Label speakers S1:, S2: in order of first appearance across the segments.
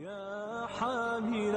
S1: يا حامل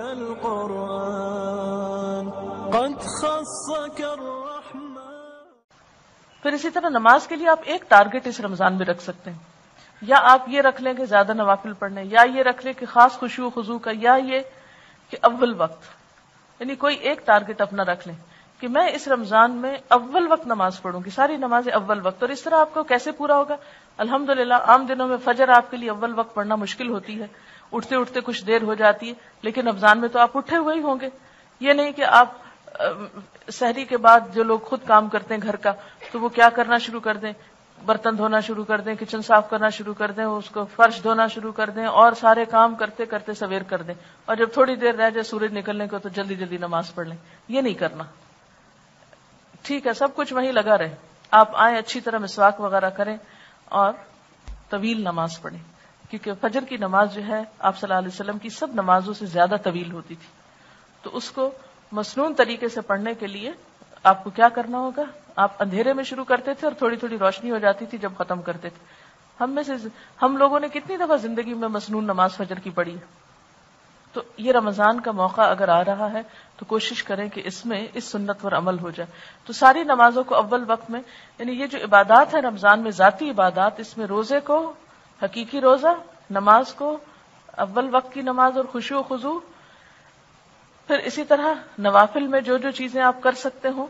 S1: القرآن قد خصك الرحمن.
S2: پھر اسی طرح نماز کے لیے آپ ایک ٹارگٹ اس رمضان میں رکھ سکتے ہیں، یا آپ یہ رکھ لیں کہ زیادہ نوافل پڑھنے، یا یہ رکھ لیں کہ خاص خشوع و خضوع کا، یا یہ کہ اول وقت، یعنی کوئی ایک ٹارگٹ اپنا رکھ لیں کہ میں اس رمضان میں اول وقت نماز پڑھوں گی، ساری نمازیں اول وقت. اور اس طرح آپ کو کیسے پورا ہوگا؟ الحمدللہ عام دنوں میں فجر آپ کے لیے اول وقت پڑھنا مشکل ہوتی ہے، اٹھتے اٹھتے کچھ دیر ہو جاتی ہے، لیکن رمضان میں تو آپ اٹھے ہوئے ہی ہوں گے. یہ نہیں کہ آپ سحری کے بعد جو لوگ خود کام کرتے ہیں گھر کا، تو وہ کیا کرنا شروع کر دیں، برتن دھونا شروع کر دیں، کچن صاف کرنا شروع کر دیں، اس کو فرش دھونا شروع کر دیں، اور سارے کام کرتے کرتے سویر کر دیں، اور جب تھوڑی دیر رہ جائے سورج نکلنے کو تو جلدی جلدی نماز پڑھ لیں. یہ نہیں کرنا. ٹھیک ہے، سب کچھ وہیں لگا رہے، آپ آئیں اچھی طرح مسواک وغیرہ کریں اور طویل نماز پڑھیں، کیونکہ فجر کی نماز جو ہے آپ صلی اللہ علیہ وسلم کی سب نمازوں سے زیادہ طویل ہوتی تھی. تو اس کو مسنون طریقے سے پڑھنے کے لیے آپ کو کیا کرنا ہوگا؟ آپ اندھیرے میں شروع کرتے تھے اور تھوڑی تھوڑی روشنی ہو جاتی تھی جب ختم کرتے تھے. ہم لوگوں نے کتنی دفعہ زندگی میں مسنون نماز فجر کی پڑھی ہے. تو یہ رمضان کا موقع اگر آ رہا ہے تو کوشش کریں کہ اس میں اس سنت پر عمل ہو جائے. تو ساری نمازوں کو اول وقت میں، یعنی یہ جو عبادات ہے رمضان میں، ذاتی عبادات، اس میں روزے کو، حقیقی روزہ، نماز کو، اول وقت کی نماز اور خشوع و خضوع، پھر اسی طرح نوافل میں جو جو چیزیں آپ کر سکتے ہوں،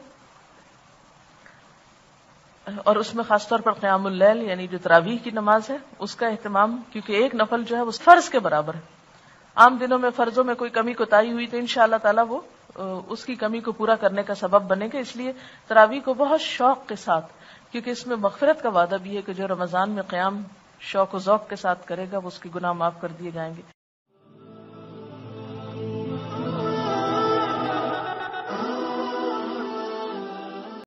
S2: اور اس میں خاص طور پر قیام اللیل یعنی جو تراویح کی نماز ہے اس کا اہتمام، کیونکہ ایک نفل جو ہے وہ فرض کے برابر ہے. عام دنوں میں فرضوں میں کوئی کمی کوتاہی ہوئی تو انشاءاللہ تعالی وہ اس کی کمی کو پورا کرنے کا سبب بنے گا. اس لیے تراویح کو بہت شوق کے ساتھ، کیونکہ اس میں مغفرت کا وعدہ بھی ہے کہ جو رمضان میں قیام شوق و ذوق کے ساتھ کرے گا وہ اس کے گناہ معاف کر دیے جائیں گے.